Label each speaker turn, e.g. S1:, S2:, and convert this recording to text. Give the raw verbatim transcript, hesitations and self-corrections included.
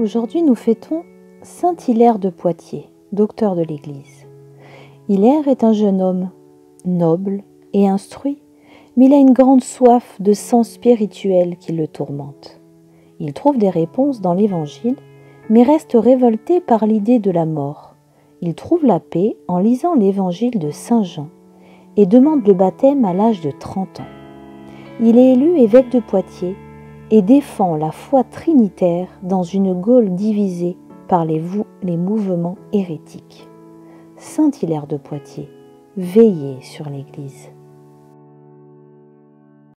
S1: Aujourd'hui, nous fêtons saint Hilaire de Poitiers, docteur de l'Église. Hilaire est un jeune homme, noble et instruit, mais il a une grande soif de sens spirituel qui le tourmente. Il trouve des réponses dans l'Évangile, mais reste révolté par l'idée de la mort. Il trouve la paix en lisant l'Évangile de saint Jean et demande le baptême à l'âge de trente ans. Il est élu évêque de Poitiers et défend la foi trinitaire dans une Gaule divisée par les, les mouvements hérétiques. Saint Hilaire de Poitiers, veillez sur l'Église.